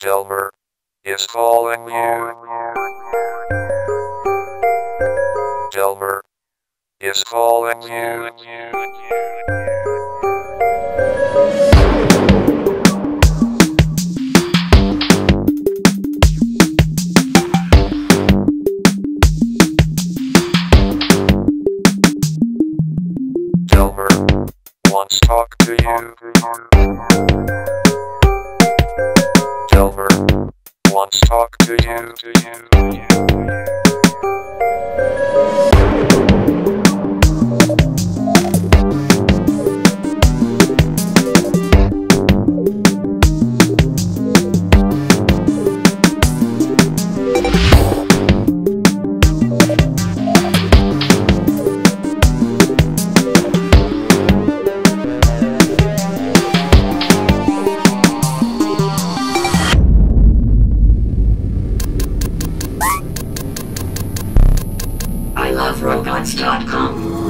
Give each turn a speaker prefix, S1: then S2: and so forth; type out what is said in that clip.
S1: Delmer is calling you. Delmer is calling you. Delmer wants to talk to you. Delmer wants to talk to you.
S2: I love robots.com.